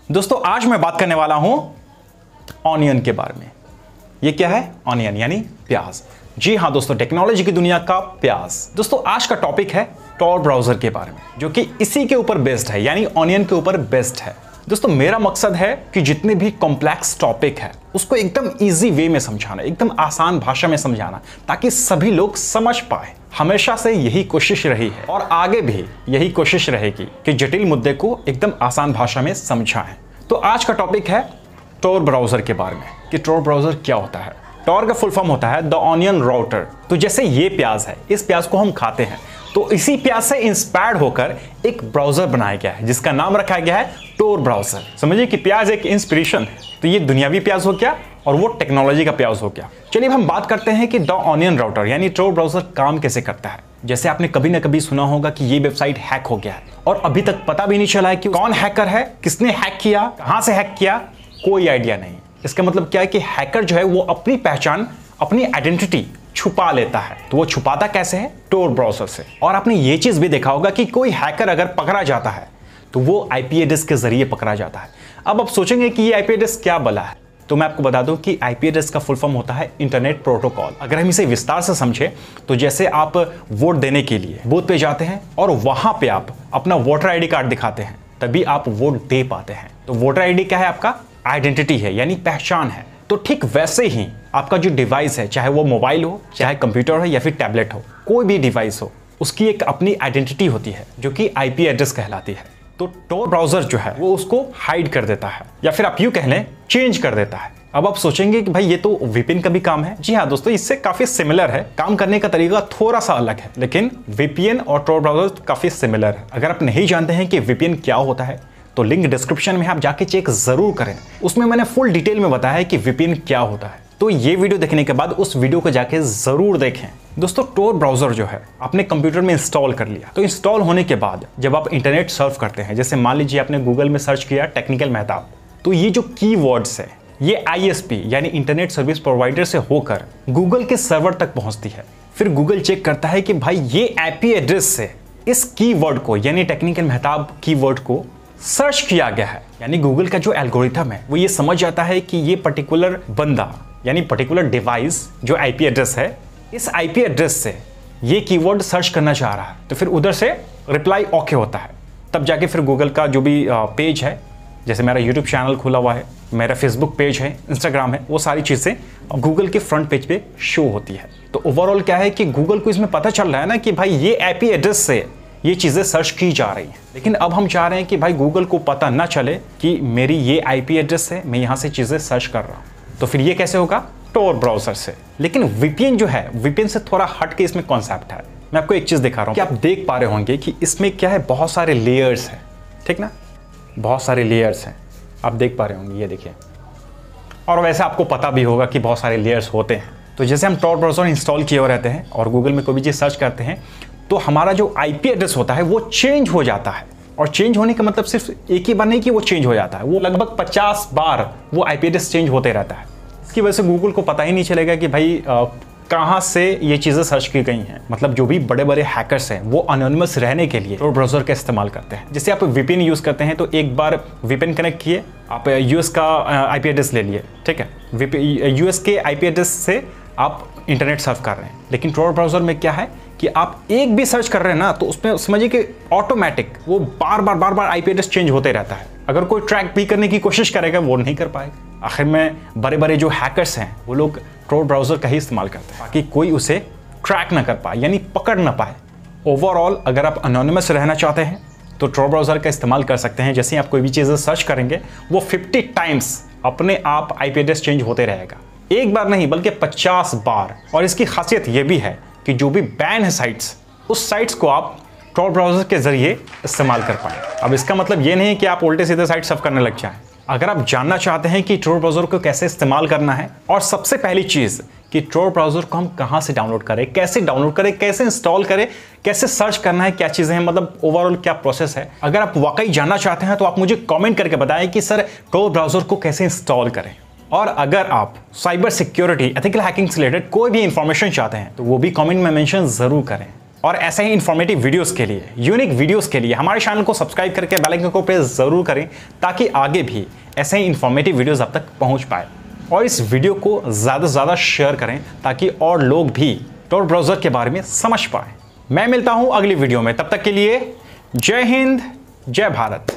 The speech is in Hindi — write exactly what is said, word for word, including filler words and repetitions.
दोस्तों आज मैं बात करने वाला हूं ऑनियन के बारे में। ये क्या है? ऑनियन यानी प्याज। जी हां दोस्तों, टेक्नोलॉजी की दुनिया का प्याज। दोस्तों आज का टॉपिक है टॉर ब्राउजर के बारे में, जो कि इसी के ऊपर बेस्ड है, यानी ऑनियन के ऊपर बेस्ड है। दोस्तों मेरा मकसद है कि जितने भी कॉम्प्लेक्स टॉपिक है उसको एकदम इजी वे में समझाना, एकदम आसान भाषा में समझाना, ताकि सभी लोग समझ पाए। हमेशा से यही कोशिश रही है और आगे भी यही कोशिश रहेगी कि जटिल मुद्दे को एकदम आसान भाषा में समझाएं। तो आज का टॉपिक है टॉर ब्राउजर के बारे में, कि टॉर ब्राउजर क्या होता है। टॉर का फुल फॉर्म होता है द ऑनियन राउटर। तो जैसे ये प्याज है, इस प्याज को हम खाते हैं, तो इसी प्याज से इंस्पायर्ड होकर एक ब्राउजर बनाया गया है जिसका नाम रखा गया है टॉर ब्राउजर। समझिए कि प्याज एक इंस्पिरेशन है। तो ये दुनियावी प्याज हो गया और वो टेक्नोलॉजी का प्याज हो गया। चलिए हम बात करते हैं कि द ऑनियन राउटर यानी टॉर ब्राउजर काम कैसे करता है। जैसे आपने कभी ना कभी सुना होगा कि ये वेबसाइट हैक हो गया है और अभी तक पता भी नहीं चला है कि कौन हैकर है, किसने हैक किया, कहां से हैक किया, कोई आइडिया नहीं। इसका मतलब क्या है कि हैकर जो है वो अपनी पहचान, अपनी आइडेंटिटी छुपा लेता है। तो वो छुपाता कैसे है? टॉर ब्राउजर से। और आपने ये चीज भी देखा होगा कि कोई हैकर अगर पकड़ा जाता है तो वो आईपी एड्रेस के जरिए पकड़ा जाता है। अब आप सोचेंगे कि ये आईपी एड्रेस क्या बला है, तो मैं आपको बता दूं कि आईपी एड्रेस का फुल फॉर्म होता है इंटरनेट प्रोटोकॉल। अगर हम इसे विस्तार से समझें तो जैसे आप वोट देने के लिए बूथ पे जाते हैं और वहां पे आप अपना वोटर आईडी कार्ड दिखाते हैं, तभी आप वोट दे पाते हैं। तो वोटर आईडी क्या है? आपका आइडेंटिटी है, यानी पहचान है। तो ठीक वैसे ही आपका जो डिवाइस है, चाहे वो मोबाइल हो, चाहे कंप्यूटर हो या फिर टैबलेट हो, कोई भी डिवाइस हो, उसकी एक अपनी आइडेंटिटी होती है जो कि आईपी एड्रेस कहलाती है। तो टॉर ब्राउजर जो है वो उसको हाइड कर देता है, या फिर आप यूं कह लें चेंज कर देता है। अब आप सोचेंगे कि भाई ये तो वीपीएन का भी काम है। जी हाँ दोस्तों, इससे काफी सिमिलर है, काम करने का तरीका थोड़ा सा अलग है, लेकिन वीपीएन और टॉर ब्राउजर काफी सिमिलर है। अगर आप नहीं जानते हैं कि वीपीएन क्या होता है तो लिंक डिस्क्रिप्शन में आप जाके चेक जरूर करें। उसमें मैंने फुल डिटेल में बताया है कि वीपीएन क्या होता है। तो ये वीडियो देखने के बाद उस वीडियो को जाके जरूर देखें। दोस्तों टॉर ब्राउजर जो है आपने कंप्यूटर में इंस्टॉल कर लिया, तो इंस्टॉल होने के बाद जब आप इंटरनेट सर्फ करते हैं, जैसे मान लीजिए आपने गूगल में सर्च किया टेक्निकल मेहताब, तो ये जो कीवर्ड्स है ये आईएसपी यानी इंटरनेट सर्विस प्रोवाइडर से होकर गूगल के सर्वर तक पहुंचती है। फिर गूगल चेक करता है कि भाई ये आईपी एड्रेस से इस कीवर्ड को यानी टेक्निकल मेहताब कीवर्ड को सर्च किया गया है। यानी गूगल का जो एल्गोरिथम है वो ये समझ जाता है कि ये पर्टिकुलर बंदा यानी पर्टिकुलर डिवाइस जो आईपी एड्रेस है, इस आईपी एड्रेस से ये कीवर्ड सर्च करना चाह रहा है। तो फिर उधर से रिप्लाई ओके होता है। तब जाके फिर गूगल का जो भी पेज है, जैसे मेरा यूट्यूब चैनल खुला हुआ है, मेरा फेसबुक पेज है, इंस्टाग्राम है, वो सारी चीज़ें गूगल के फ्रंट पेज पे शो होती है। तो ओवरऑल क्या है कि गूगल को इसमें पता चल रहा है ना कि भाई ये आईपी एड्रेस से ये चीज़ें सर्च की जा रही हैं। लेकिन अब हम चाह रहे हैं कि भाई गूगल को पता ना चले कि मेरी ये आईपी एड्रेस से मैं यहाँ से चीज़ें सर्च कर रहा हूँ। तो फिर ये कैसे होगा? टॉर ब्राउजर से। लेकिन वीपीएन जो है, वीपीएन से थोड़ा हट के इसमें कॉन्सेप्ट है। मैं आपको एक चीज़ दिखा रहा हूँ कि आप देख पा रहे होंगे कि इसमें क्या है, बहुत सारे लेयर्स हैं, ठीक ना, बहुत सारे लेयर्स हैं, आप देख पा रहे होंगे, ये देखिए। और वैसे आपको पता भी होगा कि बहुत सारे लेयर्स होते हैं। तो जैसे हम टॉर ब्राउजर इंस्टॉल किए हुए रहते हैं और गूगल में कोई भी चीज़ सर्च करते हैं, तो हमारा जो आईपी एड्रेस होता है वो चेंज हो जाता है। और चेंज होने का मतलब सिर्फ एक ही बार नहीं कि वो चेंज हो जाता है, वो लगभग पचास बार वो आईपी एड्रेस चेंज होते रहता है। इसकी वजह से गूगल को पता ही नहीं चलेगा कि भाई कहाँ से ये चीज़ें सर्च की गई हैं। मतलब जो भी बड़े बड़े हैकर्स हैं वो अनोनिमस रहने के लिए टॉर ब्राउजर का इस्तेमाल करते हैं। जैसे आप वीपीएन यूज़ करते हैं, तो एक बार वीपीएन कनेक्ट किए, आप यूएस का आईपी एड्रेस ले लिए, ठीक है, यूएस के आईपी एड्रेस से आप इंटरनेट सर्फ कर रहे हैं। लेकिन टॉर ब्राउजर में क्या है कि आप एक भी सर्च कर रहे हैं ना, तो उसमें समझिए कि ऑटोमेटिक वो बार बार बार बार आईपी एड्रेस चेंज होते रहता है। अगर कोई ट्रैक भी करने की कोशिश करेगा वो नहीं कर पाएगा। आखिर में बड़े बड़े जो हैकर्स हैं वो लोग टॉर ब्राउजर का ही इस्तेमाल करते हैं ताकि कोई उसे ट्रैक ना कर पाए, यानी पकड़ ना पाए। ओवरऑल अगर आप अनोनिमस रहना चाहते हैं तो टॉर ब्राउजर का इस्तेमाल कर सकते हैं। जैसे ही आप कोई भी चीज़ें सर्च करेंगे वो फिफ्टी टाइम्स अपने आप आईपी एड्रेस चेंज होते रहेगा। एक बार नहीं बल्कि पचास बार। और इसकी खासियत यह भी है कि जो भी बैन है साइट्स, उस साइट्स को आप टॉर ब्राउजर के जरिए इस्तेमाल कर पाएं। अब इसका मतलब ये नहीं कि आप उल्टे सीधे साइट सर्फ करने लग जाएं। अगर आप जानना चाहते हैं कि टॉर ब्राउजर को कैसे इस्तेमाल करना है, और सबसे पहली चीज़ कि टॉर ब्राउजर को हम कहाँ से डाउनलोड करें, कैसे डाउनलोड करें, कैसे इंस्टॉल करें, कैसे सर्च करना है, क्या चीज़ें हैं, मतलब ओवरऑल क्या प्रोसेस है, अगर आप वाकई जानना चाहते हैं तो आप मुझे कॉमेंट करके बताएं कि सर टॉर ब्राउजर को कैसे इंस्टॉल करें। और अगर आप साइबर सिक्योरिटी, एथिकल हैकिंग से रिलेटेड कोई भी इंफॉर्मेशन चाहते हैं तो वो भी कमेंट में मेंशन जरूर करें। और ऐसे ही इंफॉर्मेटिव वीडियोस के लिए, यूनिक वीडियोस के लिए हमारे चैनल को सब्सक्राइब करके बेल आइकन को प्रेस जरूर करें, ताकि आगे भी ऐसे ही इंफॉर्मेटिव वीडियोस आप तक पहुंच पाए। और इस वीडियो को ज़्यादा से ज़्यादा शेयर करें ताकि और लोग भी टॉर ब्राउज़र के बारे में समझ पाए। मैं मिलता हूं अगली वीडियो में, तब तक के लिए जय हिंद, जय भारत।